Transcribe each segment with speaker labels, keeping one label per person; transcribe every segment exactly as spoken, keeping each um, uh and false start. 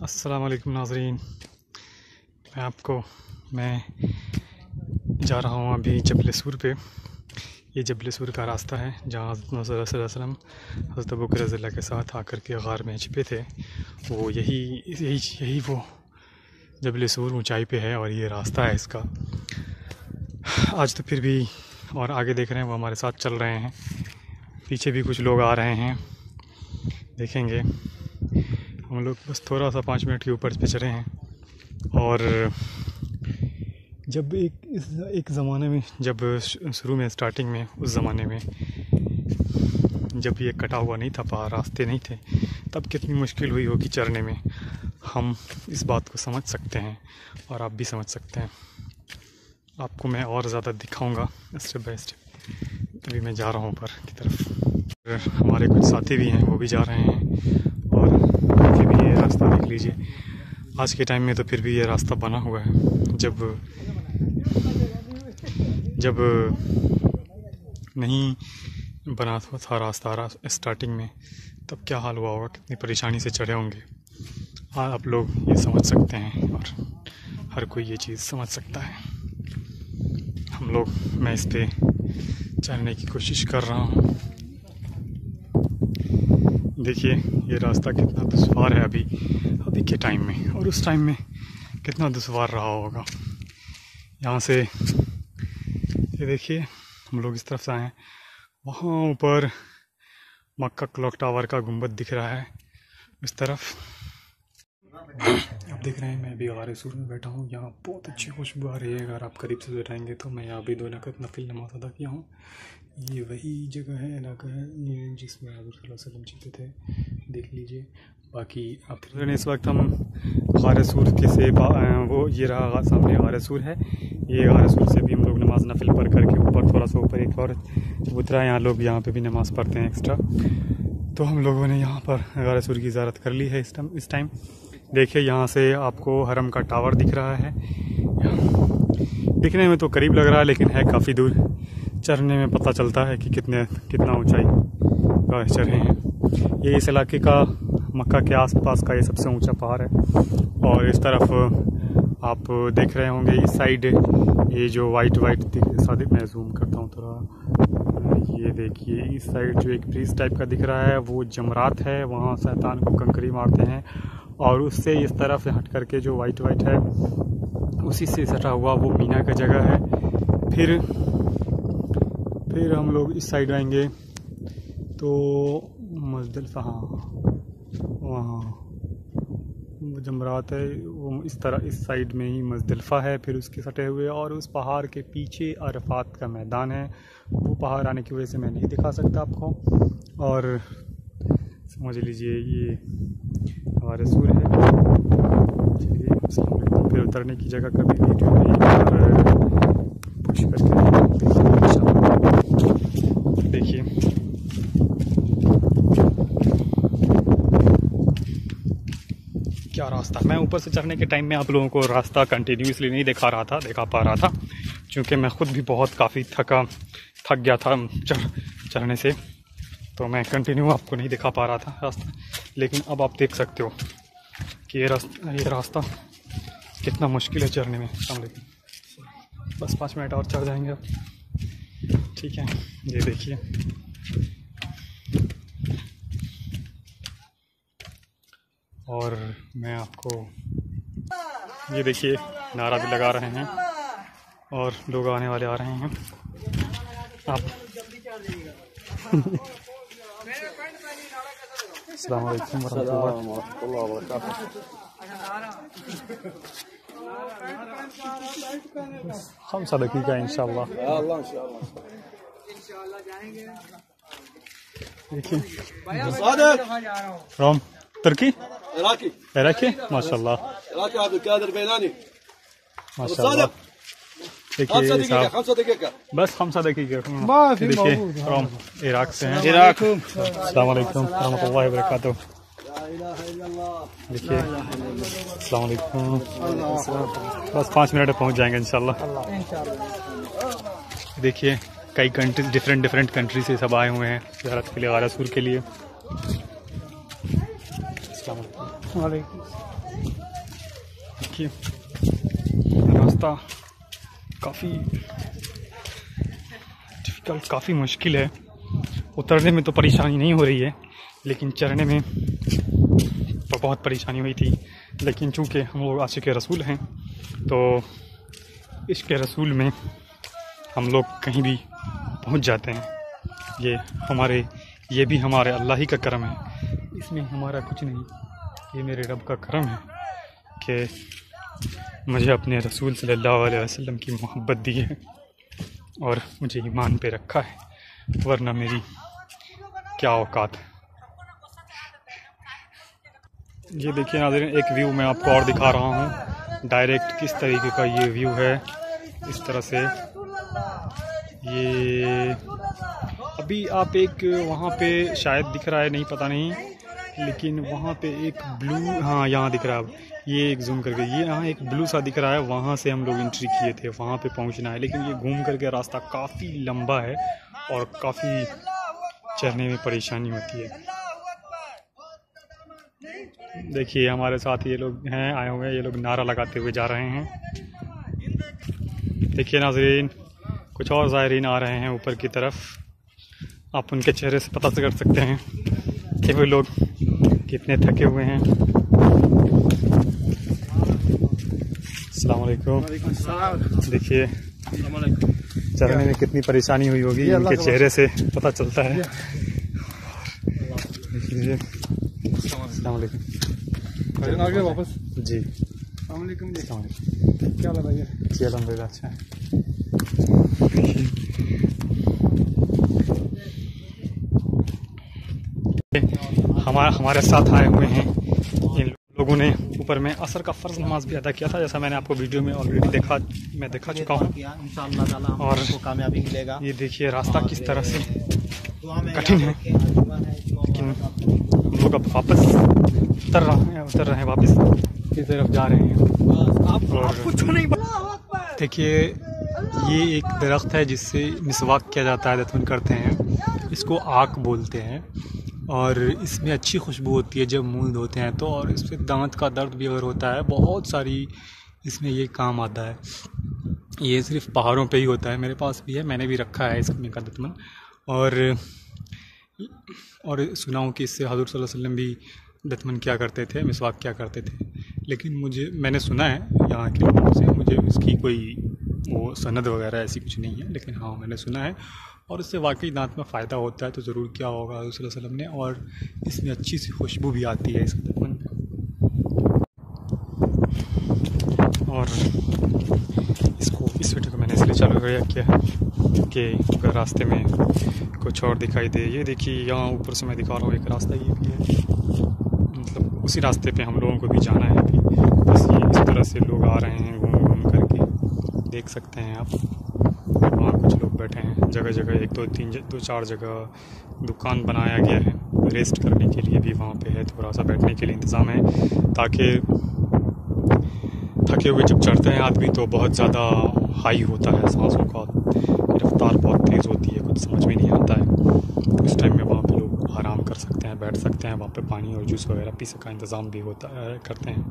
Speaker 1: अस्सलाम वालेकुम नाज़रीन, मैं आपको मैं जा रहा हूँ अभी जबल सूर पे। ये जबल सूर का रास्ता है जहाँ हज़रत मोहम्मद सल्लल्लाहु अलैहि वसल्लम हज़रत अबू बकर रज़ियल्लाहु अन्हु के साथ आकर के गार में छिपे थे। वो यही यही यही वो जबल सूर ऊंचाई पे है और ये रास्ता है इसका। आज तो फिर भी और आगे देख रहे हैं वो हमारे साथ चल रहे हैं, पीछे भी कुछ लोग आ रहे हैं, देखेंगे। हम लोग बस थोड़ा सा पाँच मिनट के ऊपर पे चढ़े हैं। और जब एक इस एक ज़माने में, जब शुरू में स्टार्टिंग में, उस ज़माने में जब ये कटा हुआ नहीं था पहाड़, रास्ते नहीं थे, तब कितनी मुश्किल हुई होगी चढ़ने में। हम इस बात को समझ सकते हैं और आप भी समझ सकते हैं। आपको मैं और ज़्यादा दिखाऊंगा स्टेप बाय स्टेप। अभी मैं जा रहा हूँ ऊपर की तरफ, हमारे कुछ साथी भी हैं, वो भी जा रहे हैं। और आगे भी ये रास्ता देख लीजिए। आज के टाइम में तो फिर भी ये रास्ता बना हुआ है। जब जब नहीं बना था रास्ता स्टार्टिंग में, तब क्या हाल हुआ होगा, कितनी परेशानी से चढ़े होंगे। हाँ, आप लोग ये समझ सकते हैं और हर कोई ये चीज़ समझ सकता है। हम लोग मैं इस पे चढ़ने की कोशिश कर रहा हूँ। देखिए ये रास्ता कितना दुश्वार है अभी अभी के टाइम में, और उस टाइम में कितना दुश्वार रहा होगा। यहाँ से ये देखिए, हम लोग इस तरफ से आए हैं, वहाँ ऊपर मक्का क्लॉक टावर का गुंबद दिख रहा है इस तरफ। आप देख रहे हैं मैं अभी गार सूर में बैठा हूँ। यहाँ बहुत अच्छी खुशबू आ रही है। अगर आप करीब से बैठाएंगे तो मैं यहाँ भी दो रकात नफिल नमाज अदा किया हूँ। ये वही जगह है, इलाका है ये जिसमें हज़रत सल्लल्लाहु अलैहि वसल्लम जीते थे, देख लीजिए। बाकी आप इस वक्त हम गार सूर के से वो ये रहा सामने गार सूर है। ये गार सूर से भी हम लोग नमाज नफिल पढ़ करके ऊपर थोड़ा सा ऊपर एक और उतरा है। यहाँ लोग यहाँ पे भी नमाज़ पढ़ते हैं एक्स्ट्रा। तो हम लोगों ने यहाँ पर गार सूर की ज़ियारत कर ली है इस टाइम इस टाइम देखिए यहाँ से आपको हरम का टावर दिख रहा है। दिखने में तो करीब लग रहा है, लेकिन है काफ़ी दूर। चढ़ने में पता चलता है कि कितने कितना ऊंचाई का चढ़े हैं। ये इस इलाके का मक्का के आसपास का ये सबसे ऊंचा पहाड़ है। और इस तरफ आप देख रहे होंगे इस साइड ये जो वाइट वाइट दिख, मैं जूम करता हूँ थोड़ा। ये देखिए इस साइड जो एक ब्रिज टाइप का दिख रहा है वो जमरात है, वहाँ शैतान को कंकरी मारते हैं। और उससे इस तरफ हट करके जो वाइट वाइट है उसी से सटा हुआ वो मीना का जगह है। फिर फिर हम लोग इस साइड आएंगे तो मुज़दलिफ़ा, हाँ वहाँ जमरात है, वो इस तरह इस साइड में ही मुज़दलिफ़ा है। फिर उसके सटे हुए और उस पहाड़ के पीछे अरफात का मैदान है। वो पहाड़ आने की वजह से मैं नहीं दिखा सकता आपको। और समझ लीजिए ये हमारे सूर है। चलिए फिर उतरने की जगह कभी वीडियो में एक बार पुश करके देखिए। क्या रास्ता, मैं ऊपर से चढ़ने के टाइम में आप लोगों को रास्ता कंटिन्यूसली नहीं दिखा रहा था दिखा पा रहा था क्योंकि मैं खुद भी बहुत काफ़ी थका थक गया था चढ़ चढ़ने से, तो मैं कंटिन्यू आपको नहीं दिखा पा रहा था रास्ता। लेकिन अब आप देख सकते हो कि ये रास्ता ये रास्ता कितना मुश्किल है चढ़ने में। बस पाँच मिनट और चढ़ जाएंगे अब, ठीक है। ये देखिए और मैं आपको ये देखिए नारा भी लगा रहे हैं और लोग आने वाले आ रहे हैं। आप अस्सलाम वालेकुम वरहमतुल्लाह वबरकातुहू। खमसा दकीका इंशाअल्लाह देखिए। रोम तुर्की इराकी इराकी माशाल्लाह इराकी अब्दुल कादिर बेलानी माशाल्लाह। देखिए बस खमसा दकीका देखिए रोम इराक से हैं। इराक। अस्सलाम वालेकुम रहमतुल्लाहि व बरकातुहू। देखिए अस्सलाम वालेकुम। बस पाँच मिनट में पहुंच जाएंगे इंशाल्लाह। देखिए कई कंट्रीज डिफरेंट डिफरेंट कंट्री से सब आए हुए हैं ज़ियारत के लिए, गार सूर के लिए। अस्सलाम वालेकुम। देखिए रास्ता काफ़ी डिफ़िकल्ट, काफ़ी मुश्किल है। उतरने में तो परेशानी नहीं हो रही है, लेकिन चढ़ने में तो बहुत परेशानी हुई थी। लेकिन चूँकि हम लोग आशिक़ रसूल हैं तो इश्क़ रसूल में हम लोग कहीं भी पहुंच जाते हैं। ये हमारे ये भी हमारे अल्लाह ही का करम है, इसमें हमारा कुछ नहीं। ये मेरे रब का करम है कि मुझे अपने रसूल सल्लल्लाहु अलैहि वसल्लम की मोहब्बत दी है और मुझे ईमान पे रखा है, वरना मेरी क्या औकात। ये देखिए नाज़रीन, एक व्यू मैं आपको और दिखा रहा हूँ डायरेक्ट किस तरीके का ये व्यू है। इस तरह से ये अभी आप एक वहाँ पे शायद दिख रहा है, नहीं पता नहीं, लेकिन वहाँ पे एक ब्लू, हाँ यहाँ दिख रहा है। ये एक जूम करके ये यहाँ एक ब्लू सा दिख रहा है, वहाँ से हम लोग एंट्री किए थे, वहाँ पे पहुँचना है। लेकिन ये घूम करके रास्ता काफ़ी लंबा है और काफ़ी चढ़ने में परेशानी होती है। देखिए हमारे साथ ये लोग हैं आए हुए हैं, ये लोग नारा लगाते हुए जा रहे हैं। देखिए नाज़रीन, कुछ और ज़ायरीन आ रहे हैं ऊपर की तरफ। आप उनके चेहरे से पता कर सकते हैं कि वो लोग कितने थके हुए हैं। अस्सलाम वालेकुम। देखिए चढ़ने में कितनी परेशानी हुई होगी, उनके चेहरे से पता चलता है। देखिए अस्सलाम वालेकुम।
Speaker 2: आगे वापस
Speaker 1: जी
Speaker 2: अस्सलाम वालेकुम।
Speaker 1: क्या लगा ये? जी अल्हम्दुलिल्लाह अच्छा है। हमारे हमारे साथ आए हुए हैं इन लोगों ने ऊपर में असर का फ़र्ज़ नमाज भी अदा किया था, जैसा मैंने आपको वीडियो में ऑलरेडी देखा मैं दिखा चुका हूँ। और
Speaker 2: कामयाबी मिलेगा।
Speaker 1: ये देखिए रास्ता किस तरह से कठिन है, लेकिन हम लोग अब वापस उतर रहे हैं उतर रहे हैं वापस की तरफ जा रहे हैं। और कुछ नहीं देखिए ये एक दरख्त है जिससे मिसवाक किया जाता है, दफन करते हैं, इसको आक बोलते हैं। और इसमें अच्छी खुशबू होती है जब मुंह धोते हैं तो, और इससे दांत का दर्द भी अगर होता है बहुत सारी इसमें ये काम आता है। ये सिर्फ पहाड़ों पे ही होता है, मेरे पास भी है, मैंने भी रखा है इसमें का दतमन। और और सुना हूँ कि इससे हज़रत सल्लल्लाहु अलैहि वसल्लम भी दतमन क्या करते थे, मिसवाक क्या करते थे। लेकिन मुझे मैंने सुना है यहाँ के लोगों से, मुझे इसकी कोई वो सनद वगैरह ऐसी कुछ नहीं है, लेकिन हाँ मैंने सुना है। और इससे वाकई दांत में फ़ायदा होता है, तो ज़रूर क्या होगा हज़रत सल्लल्लाहु अलैहि वसल्लम ने। और इसमें अच्छी सी खुशबू भी आती है इस दतमन में। और इसको इस वीडियो को मैंने इसलिए चालू किया है कि अगर रास्ते में कुछ और दिखाई दे। ये देखिए यहाँ ऊपर से मैं दिखा रहा हूँ एक रास्ता, ये भी है, मतलब उसी रास्ते पे हम लोगों को भी जाना है अभी। बस ये इस तरह से लोग आ रहे हैं घूम घूम करके, देख सकते हैं आप। वहाँ कुछ लोग बैठे हैं जगह जगह, एक दो तीन दो चार जगह दुकान बनाया गया है, रेस्ट करने के लिए भी वहाँ पे है, थोड़ा सा बैठने के लिए इंतज़ाम है, ताकि थके हुए जब चढ़ते हैं आदमी तो बहुत ज़्यादा हाई होता है, सांसों का रफ्तार बहुत तेज़ होती है, कुछ समझ में नहीं आता है। तो इस टाइम में वहाँ पे लोग आराम कर सकते हैं, बैठ सकते हैं, वहाँ पे पानी और जूस वगैरह पी का इंतज़ाम भी होता है, करते हैं।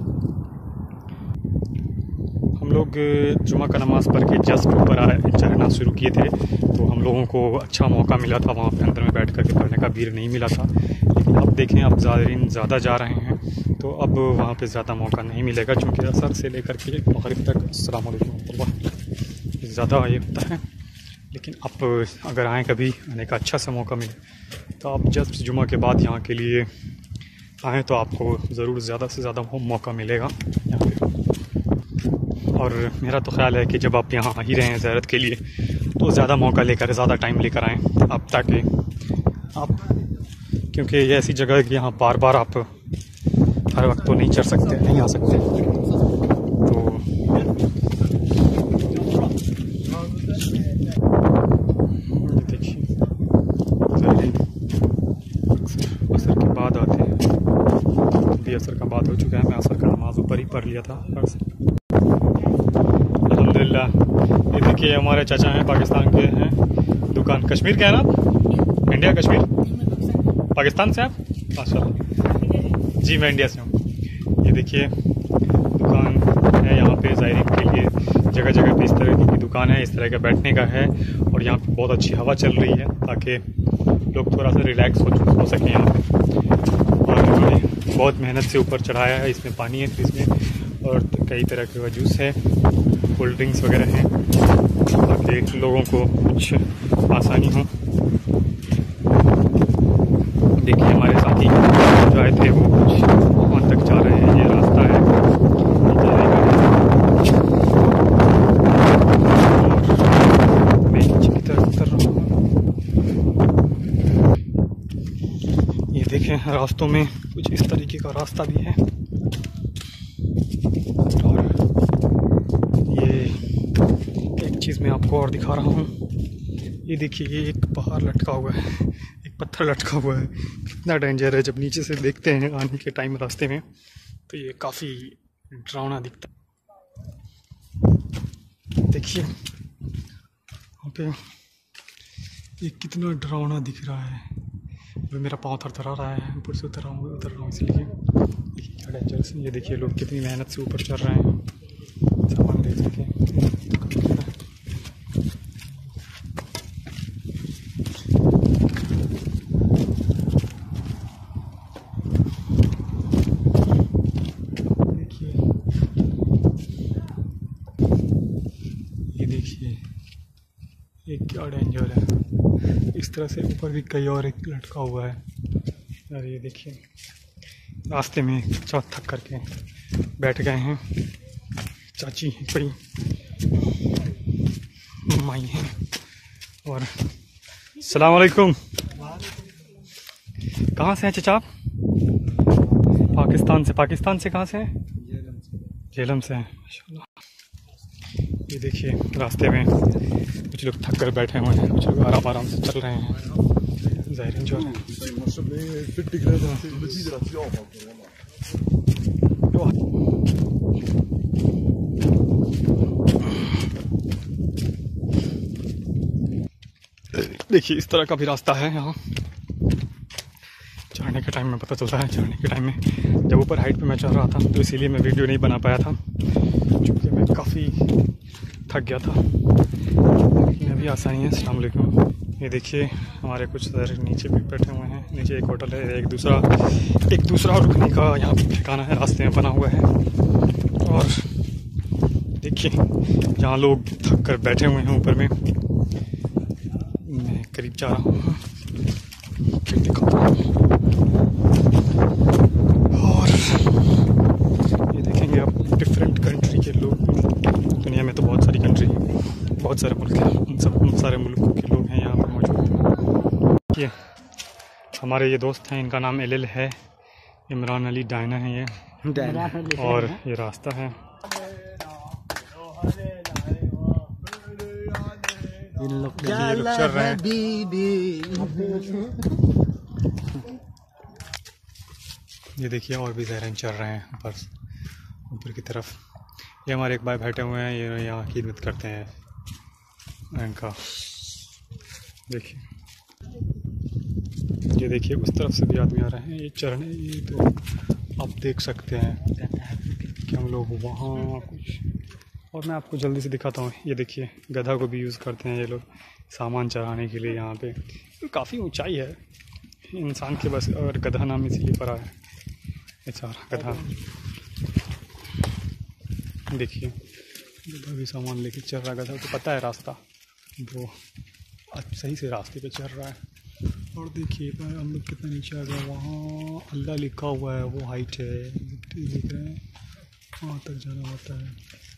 Speaker 1: हम लोग जुमा का नमाज़ पढ़ के जस्ट ऊपर आए, चढ़ना शुरू किए थे, तो हम लोगों को अच्छा मौका मिला था वहाँ पे अंदर में बैठ कर के पढ़ने का, भीड़ नहीं मिला था। लेकिन अब देखें अब ज़ायरीन ज़्यादा जा रहे हैं, तो अब वहाँ पे ज़्यादा मौका नहीं मिलेगा, क्योंकि असर से लेकर के मग़रिब तक अस्सलाम वालेकुम ज़्यादा ये होता है। लेकिन आप अगर आएँ कभी, आने का अच्छा सा मौका मिले, तो आप जस्ट जुमा के बाद यहाँ के लिए आएँ तो आपको ज़रूर ज़्यादा से ज़्यादा मौका मिलेगा यहाँ पे। और मेरा तो ख़्याल है कि जब आप यहाँ आ ही रहे हैं ज़ियारत के लिए, तो ज़्यादा मौका लेकर, ज़्यादा टाइम लेकर आएँ आप, ताकि आप, क्योंकि ये ऐसी जगह है कि यहाँ बार बार आप हर वक्त तो नहीं चढ़ सकते, नहीं आ सकते। तो देखिए असर के बाद आते हैं, भी असर का बाद हो चुका है, मैं असर का नमाज ऊपर ही पढ़ लिया था बस अल्हम्दुलिल्लाह। ये देखिए हमारे चाचा हैं, पाकिस्तान के हैं, दुकान कश्मीर के हैं ना, इंडिया कश्मीर, पाकिस्तान से आप माशाल्लाह। जी मैं इंडिया से हूँ। ये देखिए दुकान है यहाँ पे ज़ायरीन के लिए, जगह जगह पे इस तरह की दुकान है, इस तरह का बैठने का है। और यहाँ पे बहुत अच्छी हवा चल रही है ताकि लोग थोड़ा सा रिलैक्स हो, हो सकें यहाँ पे। और इन्होंने बहुत मेहनत से ऊपर चढ़ाया है। इसमें पानी है इसमें, और कई तरह के जूस है, कोल्ड ड्रिंक्स वगैरह हैं ताकि लोगों को कुछ आसानी हो। देखिए हमारे साथी जो आए थे वो कुछ वहाँ तक जा रहे हैं। ये रास्ता है, मैं नीचे की तरफ उतर रहा हूँ। ये देखें रास्तों में कुछ इस तरीके का रास्ता भी है। और ये एक चीज़ मैं आपको और दिखा रहा हूँ। ये देखिए ये एक पहाड़ लटका हुआ है, एक पत्थर लटका हुआ है। कितना डेंजर है जब नीचे से देखते हैं आने के टाइम रास्ते में, तो ये काफ़ी डरावना दिखता है। देखिए वहाँ पे ये कितना डरावना दिख रहा है। अभी मेरा पाँव थरथरा रहा है, ऊपर से उतर रहा हूँ उतर रहा हूँ इसलिए। देखिए क्या डेंजरस है। ये देखिए लोग कितनी मेहनत से ऊपर चढ़ रहे हैं, सामान दे सके। ये देखिए ये क्या डेंजर है। इस तरह से ऊपर भी कई और एक लटका हुआ है। और ये देखिए रास्ते में चौथ थक करके बैठ गए हैं। चाची हैं, बड़ी माई हैं। और अस्सलाम वालेकुम। कहाँ से हैं चाचा आप? पाकिस्तान से। पाकिस्तान से कहाँ से हैं? झेलम से हैं माशाल्लाह। ये देखिए रास्ते में कुछ लोग थक कर बैठे हुए हैं, कुछ लोग आराम आराम से चल रहे हैं। ज़ायरीन जो है देखिए इस तरह का भी रास्ता है यहाँ। चढ़ने के टाइम में पता चलता है, चढ़ने के टाइम में जब ऊपर हाइट पे मैं चढ़ रहा था तो इसीलिए मैं वीडियो नहीं बना पाया था, क्योंकि मैं काफ़ी थक गया था। लेकिन अभी आसानी है। अस्सलाम वालेकुम। ये देखिए हमारे कुछ सर नीचे भी बैठे हुए हैं। नीचे एक होटल है, एक दूसरा एक दूसरा रुकने का यहाँ पे ठिकाना है, रास्ते में बना हुआ है। और देखिए जहाँ लोग थक कर बैठे हुए हैं ऊपर में, मैं करीब जा रहा हूँ, फिर दिखाता हूँ। और ये देखेंगे आप डिफरेंट कंट्री के लोग। दुनिया में तो बहुत सारी कंट्री हैं, बहुत सारे मुल्क हैं, उन सब उन सारे मुल्कों के लोग हैं यहाँ पर मौजूद। ये हमारे ये दोस्त हैं, इनका नाम एल एल है, इमरान अली डायना है ये। और ये रास्ता है। ये लोग चल रहे हैं। ये देखिए और भी ज़ायरीन चल रहे हैं ऊपर ऊपर की तरफ। ये हमारे एक भाई बैठे हुए हैं, ये यहाँ की खिदमत करते हैं इनका। देखिए ये देखिए उस तरफ से भी आदमी आ रहे हैं ये चढ़ने। ये तो आप देख सकते हैं कि हम लोग वहाँ कुछ। और मैं आपको जल्दी से दिखाता हूँ। ये देखिए गधा को भी यूज़ करते हैं ये लोग सामान चढ़ाने के लिए। यहाँ पे काफ़ी ऊंचाई है, इंसान के बस और गधा नाम इसीलिए पड़ा है बेचारा गधा। देखिए गधा भी सामान लेके चल रहा है। गधा को पता है रास्ता, वो सही से रास्ते पे चल रहा है। और देखिए हम लोग कितना नीचे आ गए। वहाँ अल्लाह लिखा हुआ है, वो हाइट है, देख रहे हैं, वहाँ तक जाना होता है।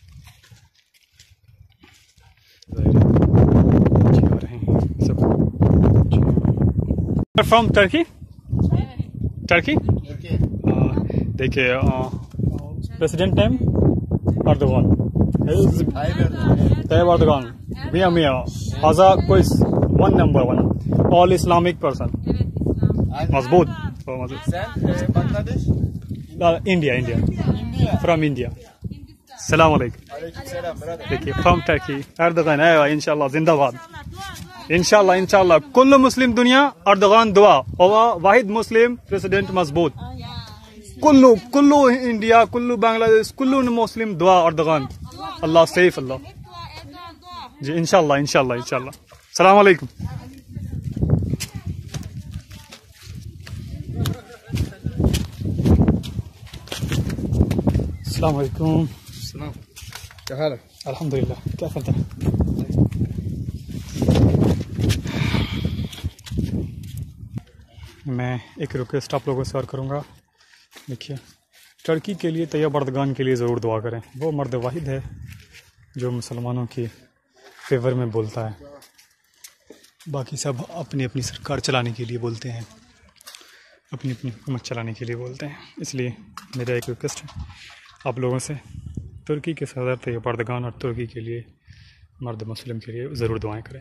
Speaker 1: फ्रॉम टर्की टर्की देखिए president name Erdogan. Tayyip Erdogan. Mia Mia. Haza quiz. One number one. All Islamic person. Mazboot.
Speaker 2: Sen Bangladesh?
Speaker 1: Uh, India, India.
Speaker 2: India.
Speaker 1: From India. Salam alaikum.
Speaker 2: Aleykümselam brother.
Speaker 1: देखिए from Turkey. Erdogan है इंशाल्लाह जिंदाबाद. इंशाल्लाह इंशाल्लाह कुल्लु मुस्लिम दुनिया Erdogan दुआ और वाहिद मुस्लिम प्रेसिडेंट मजबूत. कुल्लू कुल्लू इंडिया, कुल्लू बांग्लादेश, कुल्लू मुस्लिम दुआ अर्दगान। अल्लाह सेफ अल्लाह जी, इंशाल्लाह इंशाल्लाह इंशाल्लाह। सलाम अलैकुम। अस्सलाम वालेकुम।
Speaker 2: क्या हाल है?
Speaker 1: अल्हम्दुलिल्लाह, क्या चलता है? मैं एक रिक्वेस्ट आप लोगों से और करूँगा। देखिए, टर्की के लिए, तैयब अर्दगान के लिए ज़रूर दुआ करें। वो मर्द वाहिद है जो मुसलमानों के फेवर में बोलता है, बाकी सब अपनी अपनी सरकार चलाने के लिए बोलते हैं, अपनी अपनी हुकूमत चलाने के लिए बोलते हैं। इसलिए मेरा एक रिक्वेस्ट है आप लोगों से, तुर्की के सदर तैयब अर्दगान और तुर्की के लिए मर्द मुस्लिम के लिए ज़रूर दुआएं करें।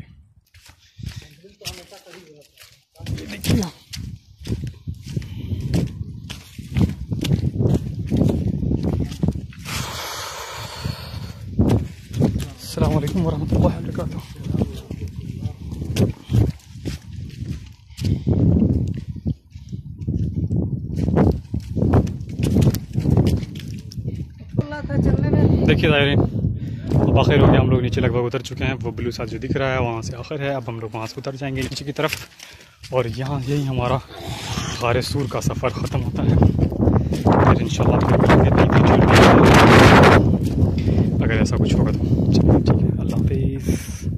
Speaker 1: देखिए अस्सलाम वालेकुम वरहमतुल्लाहि वबरकातुहू। देखिए ज़ाहिरीन, अब आखिर हो गया, हम लोग नीचे लगभग उतर चुके हैं। वो ब्लू सा जो दिख रहा है वहाँ से आखिर है। अब हम लोग वहाँ से उतर जाएंगे नीचे की तरफ और यहाँ यही हमारा गारे सूर का सफ़र ख़त्म होता है। फिर इंशाल्लाह अगर ऐसा कुछ होगा तो चलिए ठीक है। अल्लाह हाफ़िज़।